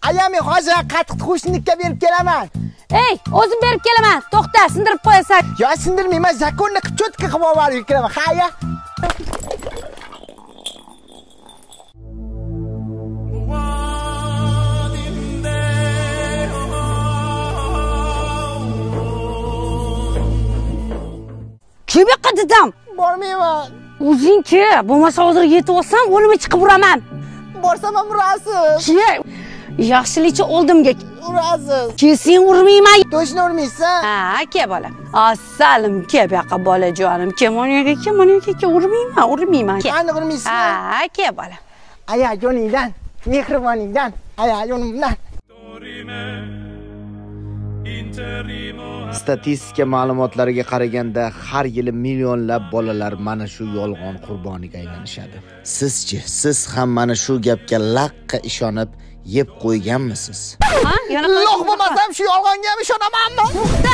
aya men hozir qattiq qo'shnilikka berib kelaman. Ey, o'zim berib kelaman. To'xta, sindirib qo'yasan. Yo, sindirmayman, zakonni cho'tka qilib olib kelaman. Ha, aya. Kim yoqqa dedim? Bormayman. O'zing-chi, bo'lmasa hozir yetib olsam, o'limga chiqib uraman. Borsam ham urasiz. Yaxshilikcha oldimga urasiz. Sen urmayman. To'shni urmaysan? Ha, ke bola. Assalim, ke bu yoqqa bolajonim. Ke urmayman. Qani urmaysan? Ha, ke bola. Aya, joningdan, mehriboningdan. Aya, yonimdan. Statistika ma'lumotlariga qaraganda har yili millionlab bolalar mana shu yolg'on qurboniga aylanishadi. Sizchi, siz ham mana shu gapga laqqa ishonib yeb qo'yganmisiz? Ha? Loq bo'lmasam shu yolg'onga ham ishonamanmi? To'xta.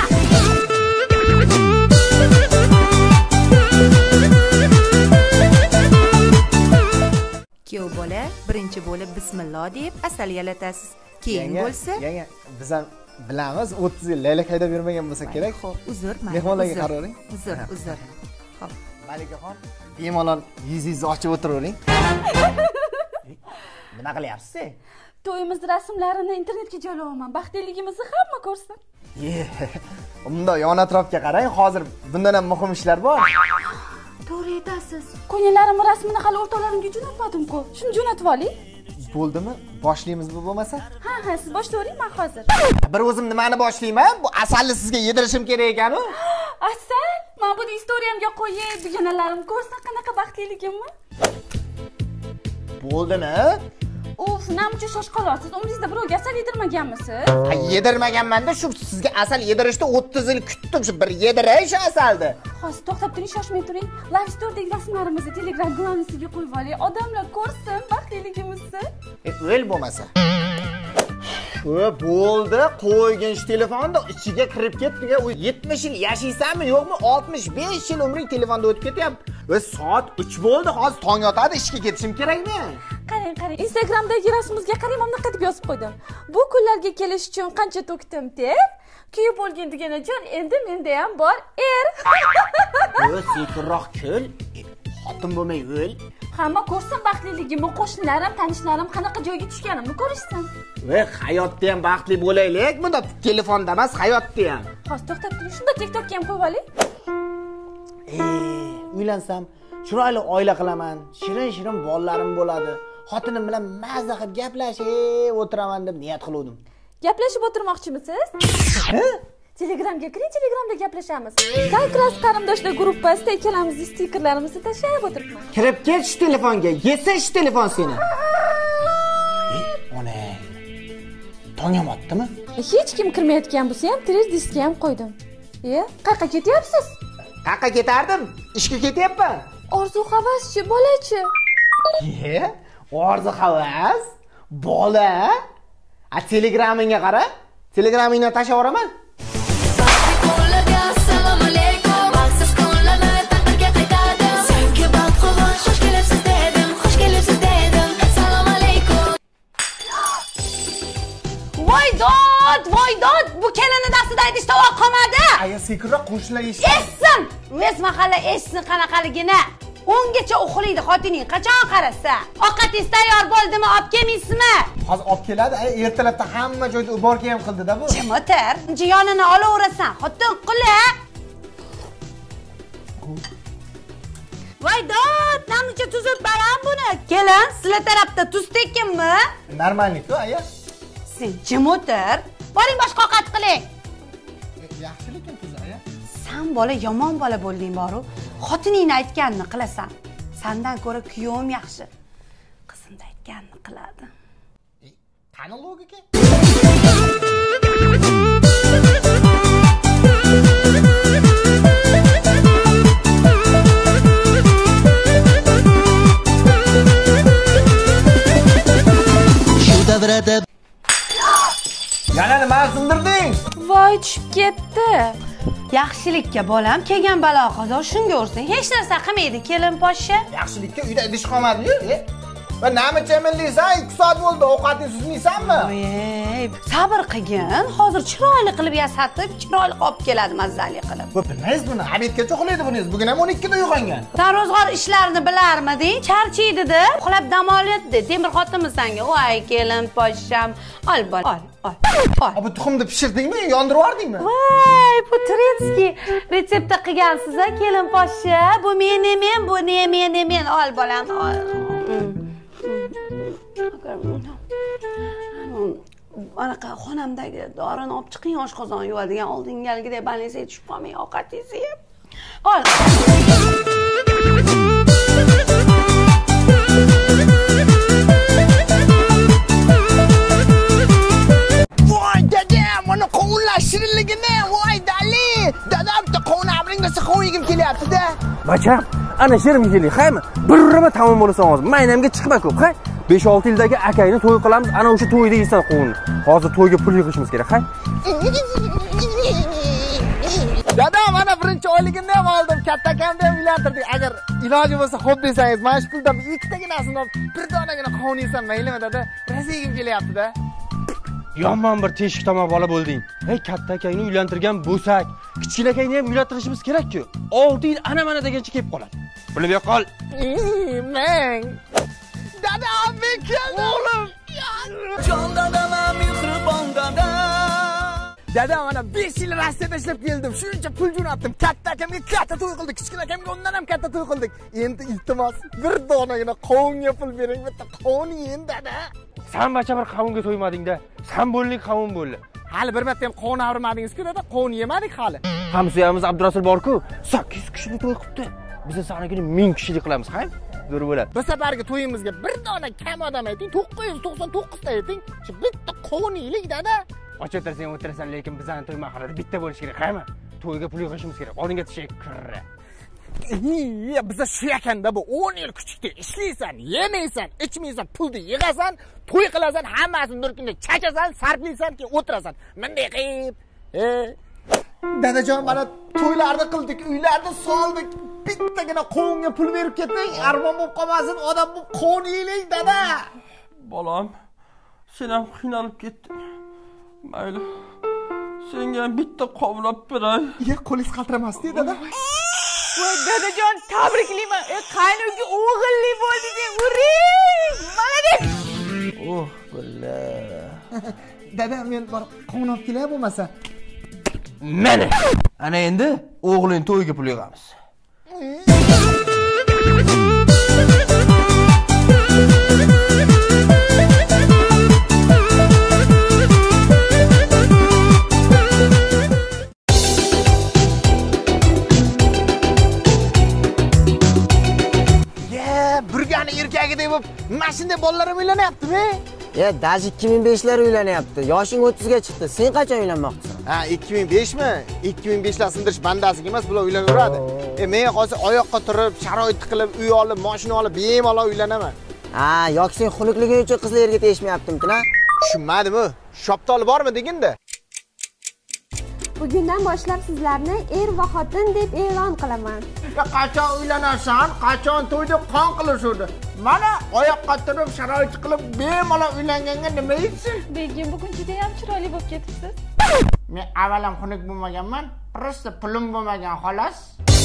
Kuyov bola birinchi bo'lib bismillah deb asal yalatasiz. Keyin bo'lsa, Yanga, biz ham bilamiz, 30 yil laylak haydab yurmagan bo'lsa kerak. Xo'p, uzr, mayli. Mehmonlarga qararing. Uzr. Xo'p. Malikaxon, bemalol yuzingizni ochib o'tiravering. Nima qilyapsiz? To'yimiz rasmlarini internetga joylayman. Baxtliligimizni hamma ko'rsin. Unda yon atrofga qarang, hozir bundan ham muhim ishlar bor. To'g'ri aytasiz. Qo'yinlarimni rasmini hali o'rtoqlarimga jo'natmadim-ku. Shuni jo'natib oling. Bo'ldimi? Boshlaymiz-mi bo'lmasa? Ha, siz boshlayvering, men hozir. Bir o'zim nimani boshlayman? Bu asalni sizga yedirishim kerak ekan-ku. Asal, men buni istoriyamga qo'yay, dugonalarim ko'rsin qanaqa baxtliligimni. Bo'ldimi? Uf, nima shoshqalasiz? Umringizda birovga asal yedirmaganmisiz? Yedirmaganman-da, shu sizga asal yedirishda 30 yil kutdim, shu bir yediray shu asalni. Hozir to'xtab turing, shoshmay turing. Live story'dagi rasmlarimizni Telegram gulanisiga qo'yib oling. Odamlar ko'rsin baxtliligimizni. O'l bo'lmasa. Bo'ldi, qo'ygin shu telefonni ichiga kirib ketdiga, 70 yil yashaysanmi, yo'qmi? 65 yil umring telefonda o'tib ketyapti. Va soat 3 bo'ldi, hozir tong otadi, ishga ketishim kerakmi? Qarang. Instagramdagi rasmimizga qarang, mana bunaqa deb yozib qo'ydim. Bu kunlarga kelish uchun qancha to'kdim deb. Kuyib bo'lgan deganajon, endi menda ham bor er. Sekinroq kul. Xotin bo'lmay o'l. Hamma ko'rsin baxtliligimni, qo'shnilarim, tanishlarim qanaqa joyga tushganimni ko'rishsin. Va hayotda ham baxtli bo'laylik, bunda telefonda emas, hayotda ham. Hozir to'xtab turing, shunda TikTokga ham qo'yib oling. Uylansam, chiroyli oila qilaman, shirin bolalarim bo'ladi. Xotinim bilan mazza qilib gaplashib o'tiraman deb niyat qildim. Gaplashib o'tirmoqchimisiz? Telegramga kiring, Telegramda gaplashamiz. Sayqras qarindoshlar gruppasida ikkalamizni stikerlarimizni tashlab o'tiribman. Kirib ket shu telefonga, yesa shu telefon seni. Ona. Tong yomotdimi? Hech kim kirmayotgan bo'lsa ham, tez diskga ham qo'ydim. Qayerga ketyapsiz? Qayerga ketardim? Ishga ketyapman. Orzu havaschi, bolachi. Orzu havas? Bola? Telegramingga qara. Telegramingni tashlab yuboraman. Voydod, bu kelini dastida idish tovoq qolmadi. Aya sekinroq qo'shnilar eshitdi. Essin! O'z mahalla eshitsin qanaqaligini. O'ngacha uxlaydi xotining, qachon qarasa. Ovqatingiz tayyor bo'ldimi, olib kelmaysizmi? Hozir olib keladi. Ertalabda hamma joyda uborga ham qildi-da bu. Kim o'tar? Yonini olaverasan, xotin quli. Voydod, namicha tuzib baram buni. Kelin, sizlar tarafda tuz tekkinmi? Normalnik-ku, aya. Sen jim o'tir. Boring boshqa ovqat qiling. Yaxshi lekin tuz, aya. Sen bola yomon bola bo'lding boru. Xotiningni aytganini qilasan. Sendan ko'ra kuyovim yaxshi. Qizim aytganini qiladi. Qani logika? Shu davrada yana nima sindirding? Voy, tushib ketdi. Yaxshilikka bolam kelgan balo qazo shunga ursang, hech narsa qilmaydi kelin poshsha. Yaxshilikka uyda idish qolmadi-yu. Va nima chaminlaysan? 2 soat bo'ldi, ovqating suzmaysanmi? Voy, sabr qilgin. Hozir chiroyli qilib yasatib, chiroyli olib keladi mazali qilib. Bu bilmaysiz buni, obedgacha uxlaydi buningiz. Bugun ham 12 da uyg'ongan. Sen ro'zg'or ishlarini bilarmiding? Charchaydi-da, uxlab dam olyapti. Temir xotinmi senga? Voy, kelin poshsham. Ol, ol. Bu tuxumni pishirdingmi, yondirib yubordingmi? Voy, bu Turetskiy retseptda qilgansiz-a, kelin poshsha. Bu men, bu men. Ol, bolam, ol. Anaqa xonamdagi dorini olib chiqing, oshqozon yuvadigan oldingaligidek balnisaga tushib qolmang, ovqatingizni yeb. Ol. Voy dadam, mana qovunlar shirinligini, voy dali. Dadam bitta qovun amring desa qovun yegim kelyapti-da. Bacham, ana sherim keling, haymi? Birrima tamom bo'lasan hozir. Maynamga chiqma ko'p, hay. 5-6 yildagi akayni to'y qilamiz, ana o'sha to'yda yeysan qovunni. Hozir to'yga pul yig'ishimiz kerak, hay. Dadam, mana birinchi oyligimni ham oldim, katta akamni ham uylantirdik. Agar iloji bo'lsa xo'p desangiz, mana shu puldan ikkitaginasini olib, bir donagina qovun yesam maylimi, dada? Biraz yegim kelyapti-da. Yomon bir teshik tomon bola bo'lding. Hey, katta akayni uylantirgan bo'lsak, kichkina akayni ham uylantirishimiz kerak-ku. 6 yil ana-mana degancha kelib qoladi. Bilib yo'qol. Men. Dadam, men keldim. O'g'lim. Jon dadam, mehribon dadam. Dadam, mana 5 yil Rossiyada ishlab keldim. Shuncha pul jo'natdim. Katta akamga katta to'y qildik, kichkina akamga undan ham katta to'y qildik. Endi iltimos, bir donagina qovunga pul bering, bitta qovun yeng, dada. Sen bacha bir qavunga to'ymading-da. Sen bo'llik qavun bo'ldi. Hali bir marta ham qovun avrimadingiz-ku, dada. Qovun yemadik hali. Hamsoyamiz Abdurasul bor-ku, 800 kishilik to'y qilibdi. Biz sanagini 1000 kishilik qilamiz, hay? Zo'r bo'ladi. Bu safargi to'yimizga bir dona kam odam ayting, 999 ta ayting. Shu bitta qovun yeylik, dada. Och o'tirasan, lekin bizning to'y mahallada bitta bo'lish kerak, haymi? To'yga pul yig'ishimiz kerak. Oldinga tashakkur. Biza shu ekanda bu 10 yil kuchukda ishlaysan, yemaysan, ichmaysan, pulni yig'asan, to'y qilasan, hammasini bir kunda chachasan, sarflaysan, keyin o'tirasan. Bunday qilib, dadajon, mana to'ylarni qildik, uylarni soldik. Bittagina qovunga pul berib ketmang, armon bo'lib qolmasin, odam bu qovun yeylik, dada. Bolam, sen ham qiynalib ketding. Mayli. Senga ham bitta qovlab beray. Qo'lingiz qaltiramasdi, dada. Voy dadajon, tabriklayman. Qaynoga o'g'illi bo'ldingiz. Uring! Malades! Oh, billah. Dada, men borib qovun olib kelay bo'lmasa. Mana. Ana endi o'g'ling to'yga pul yig'amiz. Burgani erkagidek bo'lib, mashinada bolalarim uylanyaptimi? Daji 2005lar uylanyapti. Yoshing 30 ga chiqdi. Sen qachon uylanmoqchisan? Ha, 2005 mi? 2005lar sindirish bandasiga emas, bular uylanaveradi. Men hozir oyoqqa turib, sharoit qilib, uy olib, mashina olib, bemalol uylanaman. Ha, yoki sen xunukliging uchun qizlarga tegishmayaptimi-ki-na? Tushunmadimi? Shoptoli bormi deganda? Bugundan boshlab sizlarni er va xotin deb e'lon qilaman. Qachon uylanasan, qachon to'yda qon qilishadi. Mana oyoqqa turib, sharoit qilib, bemalol uylanganga nima deysiz? Begim, bugun juda ham chiroyli bo'lib ketibsiz. Men avvalam xunuk bo'lmaganman, prosta pulim bo'lmagan xolos.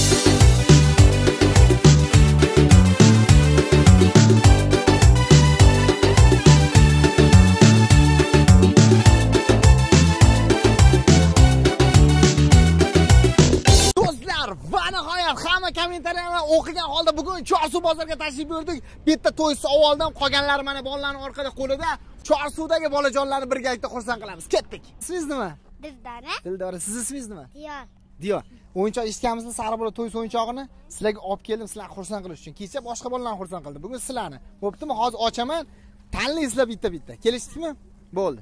Hamma kommentariylarni o'qigan holda bugun Chorsuv bozorga tashrif buyurdik. Bitta to'y savoldan qolganlar mana bolalarning orqada qo'lida Chorsuvdagi bolajonlarni birgalikda xursand qilamiz. Ketdik. Ismingiz nima? Dildora. Dildora, siz ismingiz nima? Diyor. Diyor. O'yinchoq eshitganmizmi, Saribola to'y o'yinchog'ini sizlarga olib keldim, sizlarni xursand qilish uchun. Kecha boshqa bolalarni xursand qildim. Bugun sizlarni. Bo'ptimi? Hozir ochaman. Tanlaysizlar bitta-bitta. Kelishdikmi? Bo'ldi.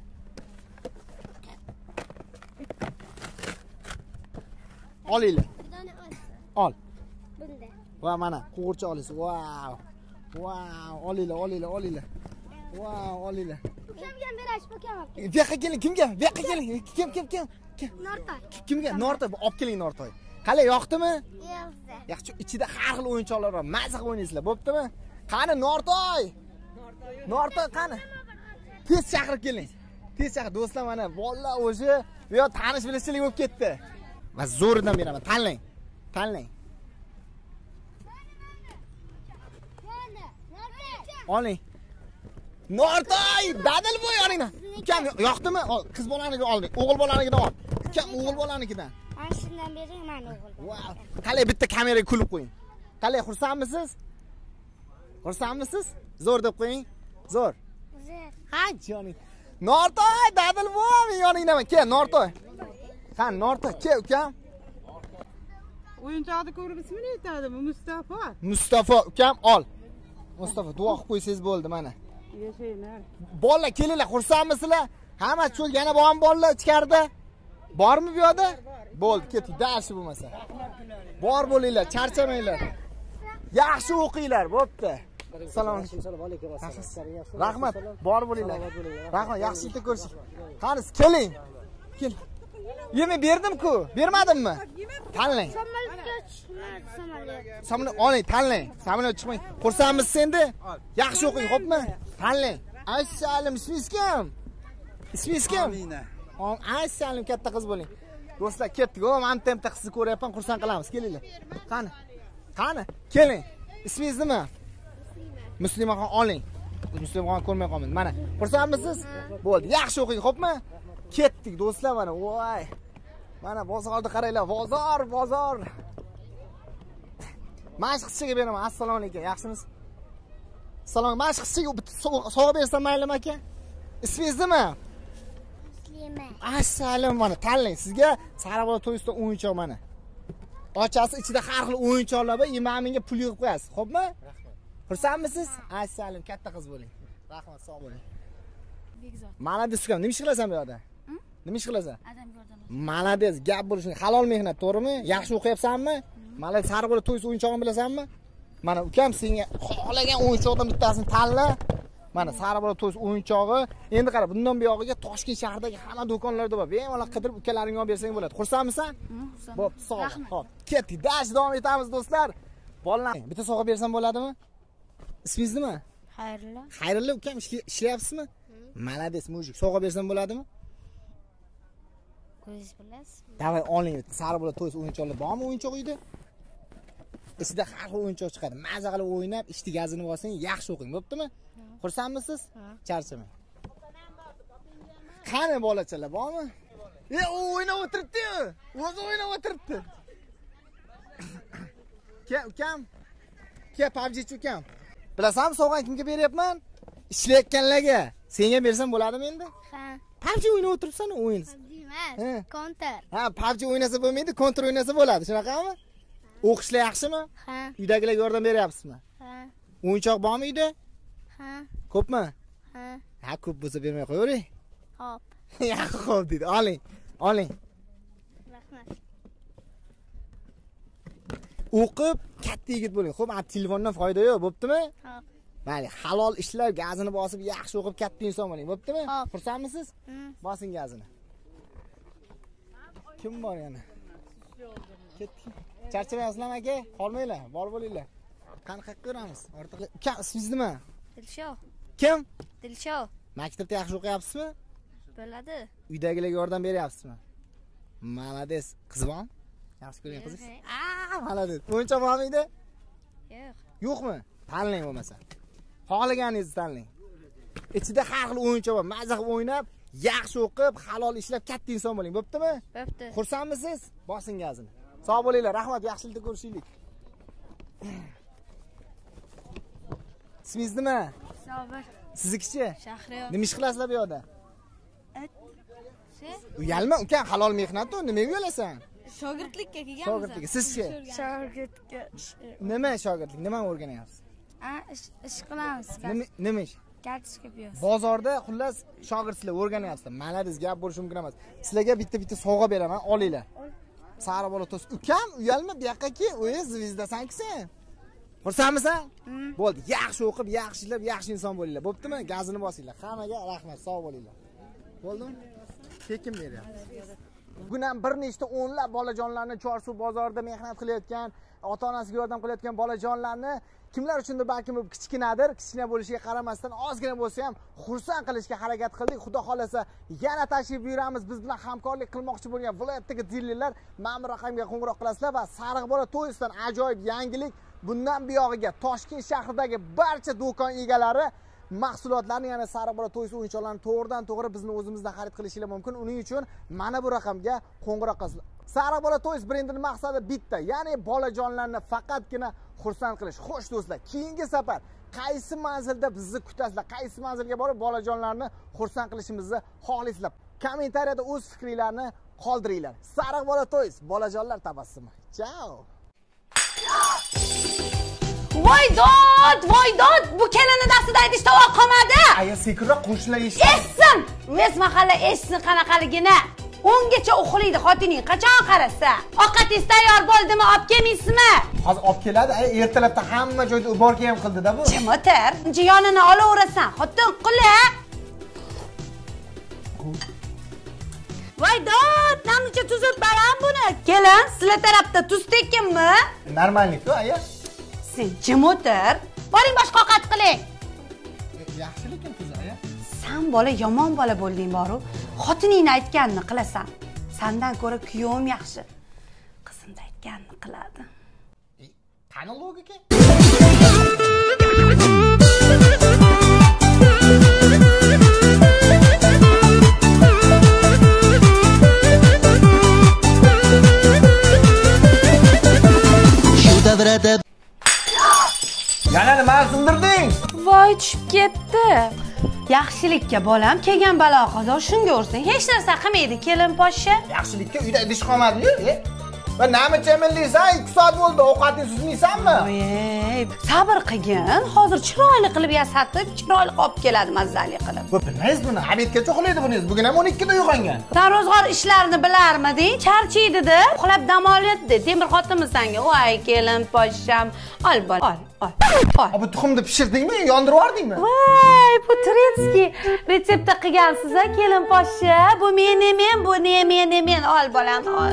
Olinglar. Ol. Bunda. Va mana qo'g'ircha olasiz. Wow. Wow, olinglar. Wow, olinglar. Kimga berash, ukam? Bu yoqqa keling, kimga? Bu yoqqa keling. Kim? Nortoy. Kimga? Nortoy, olib keling Nortoy. Qalay, yoqdimi? Yo'qsa. Yaxshi, ichida har xil o'yinchoqlar bor. Maza qilib o'ynaysizlar, bo'ptimi? Qani Nortoy? Nortoy qani? Tez chaqirib keling. Tez chaqir do'stlar mana bolalar o'zi bu yoq tanish bilishchilik bo'lib ketdi. Men zo'ridan beraman. Tanlang. Tanlang. Oling. Nortoy, dadil bo'y yoningdan. Ukam yoqdimi? Qiz bolaniga olding. O'g'il bolanikidan ol. Ukam o'g'il bolanikidan. Mana shundan bering, mana o'g'il. Wow. Qalay bitta kameraga kulib qo'ying. Qalay xursandmisiz? Xursandmisiz? Zo'r deb qo'ying. Zo'r. Zo'r. Ha, joning. Nortoy, dadil bo'y yoningdan. Kel, Nortoy. Qani, Nortoy, kel ukam. O'yinchoqni ko'rib ismini aytadimi? Mustafa. Mustafa ukam ol. Mustafa duo qilib qo'ysangiz bo'ldi mana. Yashaylar. Bolalar kelinglar, xursandmisizlar? Hamma cho'l yana bormi bolalar ichkarida? Bormi bu yoqda? Bo'ldi, keting, dashi bo'lmasa. Bor bo'linglar, charchamanglar. Yaxshi o'qinglar, bo'pti. Assalomu alaykum. Rahmat, bor bo'linglar. Rahmat, yaxshilikda ko'rishing. Qani, keling. Kel. Yemay berdim-ku, bermadimmi? Tanlang. Samolyot oling, tanlang. Samolyot chiqmang. Xursandmisiz endi? Yaxshi o'qing, xo'pmi? Tanlang. Assalom, ismingiz kim? Ismingiz kim? Assalom, katta qiz bo'ling. Do'stlar, ketdik. O, men temta qizni ko'ryapman, xursand qilamiz. Kelinglar. Qani? Qani? Keling. Ismingiz nima? Muslimaxon oling. Muslimaxon ko'rmay qolmaydi. Mana, xursandmisiz? Bo'ldi. Yaxshi o'qing, xo'pmi? Ketdik do'stlar mana. Voy. Mana bozorda qaranglar, bozor. Mashq qizchaga beraman. Assalomu alaykum. Yaxshimisiz? Salom, mashq qizchaga bitta sovg'a bersam maylimi aka? Ismingiz nima? Muslima. Assalom, mana tanlang. Sizga Sarabola to'yisida o'yinchoq mana. Ochasi ichida har xil o'yinchoqlar bor. Imamingga pul yig'ib qo'yasiz. Xo'pmi? Xursandmisiz? Assalom, katta qiz bo'ling. Rahmat, sog' bo'ling. Bekzod. Malades ukam, nima ish qilasan bu yerda? Nima ish qilasan? Adam yordam. Malades, gap bo'lishi, halol mehnat, to'g'rimi? Yaxshi o'qiyapsanmi? Malades, Sarabola to'yis o'yinchog'ini bilasanmi? Mana ukam senga xohlagan o'yinchoqdan bittasini tanla. Mana Sarabola to'yis o'yinchog'i. Endi qara, bundan buyog'iga Toshkent shahridagi hamma do'konlarda bor. Bemalol qidirib ukalaringga olib bersang bo'ladi. Xursandmisan? Xursand. Bo'p, sog'. Xo'p, ketdik. Dash davom etamiz do'stlar. Bolalar, bitta sovg'a bersam bo'ladimi? Ismingiz nima? Xayrullo. Xayrullo ukam ishlayapsizmi? Malades, mujik. Sovg'a bersam bo'ladimi? Ko'zingiz bilasiz. Davay oling. Sarabola to'yis o'yinchoqlar bormi o'yinchoq uyda? Ichida har xil o'yinchoq chiqadi. Maza qilib o'ynab, ishni gazini olsang, yaxshi o'qing, bo'ptimi? Xursandmisiz? Charchamang. Qani bolachalar, bormi? O'ynab o'tiribdi-yu. O'zi o'ynab o'tiribdi. Ke, ukam. Ke, PUBG ukam. Bilasanmi, sovg'ani kimga beryapman? Ishlayotganlarga. Senga bersam bo'ladimi endi? Ha. PUBG o'ynab o'tiribsan, o'yin. PUBG emas, Counter. Ha, PUBG o'ynasa bo'lmaydi, Counter o'ynasa bo'ladi. Shunaqami? O'qishlar yaxshimi? Ha. Uydagilarga yordam beryapsizmi? Ha. O'yinchoq bormi uyda? Ha. Ko'pmi? Ha. Ha, ko'p bo'lsa bermay qo'yavering. Xo'p. Yaxshi xo'p dedi. Oling. Rahmat. O'qib katta yigit bo'ling. Xo'p, mana telefondan foyda yo'q, bo'ptimi? Xo'p. Mayli, halol ishlar, gazini bosib, yaxshi o'qib katta inson bo'ling, bo'ptimi? Xo'p. Xursandmisiz? Bosing gazini. Kim bor yana? Ketdik. Charchamayapsizlarmi aka? Qolmanglar, bor bo'linglar. Qani qayerga ko'ramiz? Ortiq. Ukam, ismingiz nima? Dilsho. Kim? Dilsho. Maktabda yaxshi o'qiyapsizmi? Bo'ladi. Uydagilarga yordam beryapsizmi? Malades. Qiz bormi? Yaxshi ko'rgan qizingiz? Malades. O'yinchoq bormi uyda? Yo'q. Yo'qmi? Tanlang bo'lmasa. Xohlaganingizni tanlang. Ichida har xil o'yinchoq bor. Maza qilib o'ynab, yaxshi o'qib, halol ishlab katta inson bo'ling, bo'ptimi? Bo'pti. Xursandmisiz? Bosing gazini. Sog' bo'linglar. Rahmat, yaxshilikda ko'rishaylik. Ismingiz nima? Sabir. Siznikichi? Shahriyor. Nima ish qilasizlar bu yerda? Siz? Uyalma, ukam, halol mehnat-ku, nimaga uyalasan? Shogirdlikka kelganmiz. Shogirdlik. Sizchi? Shogirdga. Nima shogirdlik? Nimani o'rganyapsiz? Ish qilamiz. Nima ish? Kartoshka piyos. Bozorda xullas shogirdlar o'rganyapsizlar. Malades, gap bo'lishi mumkin emas. Sizlarga bitta sovg'a beraman, olinglar. Sarabola to's. Ukam, uyalma, bu yoqqaki, o'yi zvizdasan-ku sen. Xursandmisan? Bo'ldi. Yaxshi o'qib, yaxshi ishlab, yaxshi inson bo'linglar. Bo'ptimi? Gazini bosinglar. Hammaga rahmat, sog' bo'linglar. Bo'ldimi? Tekin beryapsiz. Bugun ham bir nechta o'nlab bolajonlarni Chorsu bozorida mehnat qilayotgan, ota-onasiga yordam qilayotgan bolajonlarni kimlar uchundir balki bu kichkinadir, kichkina bo'lishiga qaramasdan ozgina bo'lsa ham xursand qilishga harakat qildik. Xudo xolasa yana tashrif buyuramiz. Biz bilan hamkorlik qilmoqchi bo'lgan viloyatdagi dilerlar mana bu raqamga qo'ng'iroq qilasizlar va Sariqbola Toysdan ajoyib yangilik. Bundan buyog'iga Toshkent shahridagi barcha do'kon egalari mahsulotlarni, ya'ni Sariqbola Toys o'yinchoqlarini to'g'ridan-to'g'ri bizni o'zimizdan xarid qilishingiz mumkin. Uning uchun mana bu raqamga qo'ng'iroq qilasizlar. Sariqbola Toys brendining maqsadi bitta, ya'ni bolajonlarni faqatgina xursand qilish. Xo'sh do'stlar, keyingi safar qaysi manzilda bizni kutasizlar, qaysi manzilga borib bolajonlarni xursand qilishimizni xohlaysizlar? Kommentariyada o'z fikringizni qoldiringlar. Sariqbola Toys, bolajonlar tabassumi. Ciao. Voydod, bu kelini dastida aytish tovoq qolmadi. Aya sekinroq qo'shnilar eshitdi. Essin, mes mahalla eshsin qanaqaligini. 10 gacha uxlaydi xotining, qachon qarasa. Ovqatingiz tayyor bo'ldimi, olib kelmaysizmi? Hozir olib keladi. Ertalabda hamma joyda uborga ham qildi-da bu. Jim o'tir, yonini olaverasan, xotin quli. Voydod, namcha tuzib baram buni. Kelin, sizlar tarafda tuz tekkinmi? Normallik-ku, aya. Sen jim o'tir. Boring boshqa ovqat qiling. Yaxshi lekin tuz, aya. Sen bola yomon bola bo'lding boru. Xotiningni aytganini qilasan. Sendan ko'ra kuyovim yaxshi. Qizimda aytganini qiladi. Qani logika? Yana nima sindirding? Voy, tushib ketdi. Yaxshilikka bolam, kelgan balo qazo shunga ursang, hech narsa qilmaydi kelin poshsha. Yaxshilikka uyda idish qolmadi-yu. Va nima chaminlaysan? 2 soat bo'ldi, ovqatingizni suzmaysanmi? Voy, sabr qilgin. Hozir chiroyli qilib yasatib, chiroyli olib keladi mazali qilib. Bu bilmaysiz buni, obedgacha uxlaydi buningiz. Bugun ham 12 da uyg'ongan. Sen ro'zg'or ishlarini bilarmiding? Charchaydi-da, uxlab dam olyapti. Temir xotinmi senga? Voy, kelin poshsham. Ol bola, ol. Bu tuxumni pishirdingmi, yondirib yubordingmi? Voy, bu turetskiy retseptda qilgansiz-a, kelin poshsha. Bu men, bu men. Ol bolam, ol.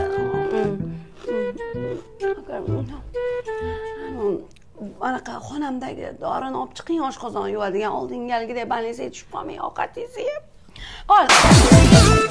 Anaqa xonamdagi dorini olib chiqing, oshqozon yuvadigan oldingaligidek balnisaga tushib qolmang, ovqatingizni yeb. Ol.